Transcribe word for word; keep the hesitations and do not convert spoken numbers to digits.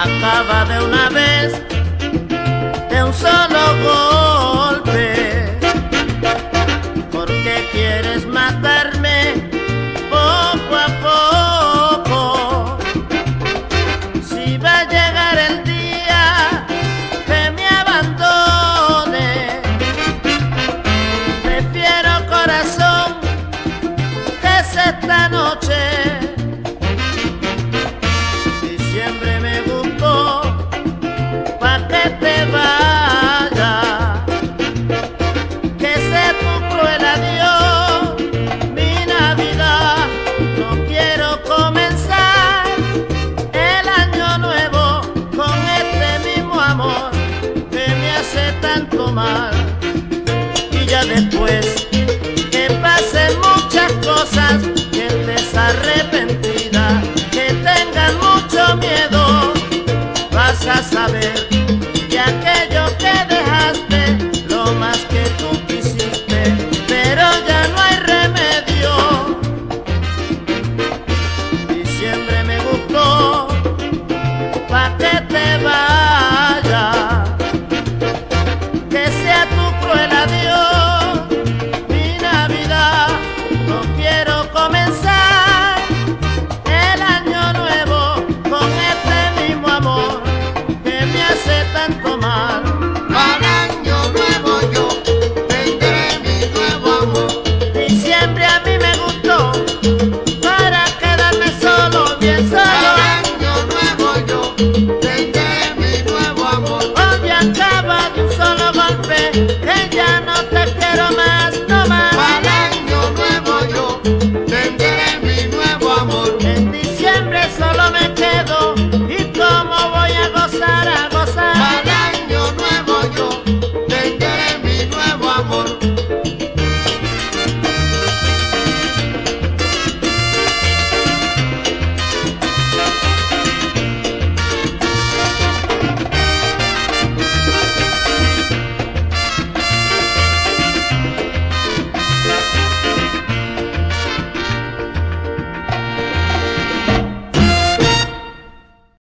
acaba de una vez, de un solo golpe. ¿Por qué quieres matarme poco a poco? Si va a llegar el día que me abandone, prefiero, corazón, que sea esta noche